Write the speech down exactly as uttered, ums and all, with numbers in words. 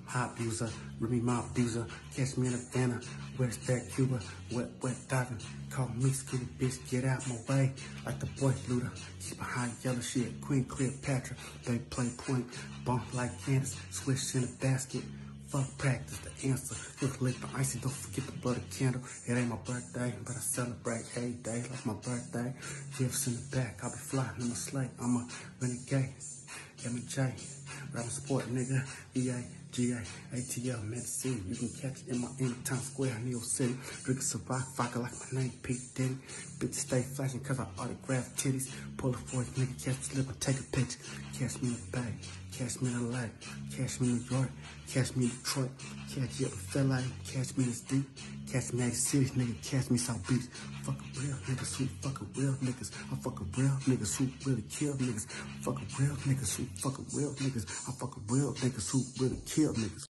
high abuser, Remy my abuser, catch me in Havana, where's that Cuba, wet, wet diving, call me skinny bitch, get out my way, like the boy looter, keep behind yellow shit, Queen Cleopatra, they play point, bump like Candace, swish in the basket, fuck practice, the answer, look lick the icy, don't forget the bloody candle, it ain't my birthday, but I celebrate, hey day, like my birthday, gifts in the back, I'll be flying in my sleigh, I'm a renegade, M and J, rapping sport nigga, E A, G A, A T L, Medicine. You can catch it in my anytime square, New York City. Drinking survive, vodka like my name, Pete Diddy. Bitch stay flashing cause I autograph titties. Pull a fork, nigga, catch the slip and take a picture. Catch me in the Bay, catch me in L A, catch me in New York, catch me in Detroit, catch you up in L A, catch me in this deep, catch me in the cities, nigga, catch me South Beach. Fucking real niggas who fucking real niggas. I'm fucking real niggas who really kill niggas. Fucking real niggas who fucking real niggas. I'm fucking real niggas who really kill niggas.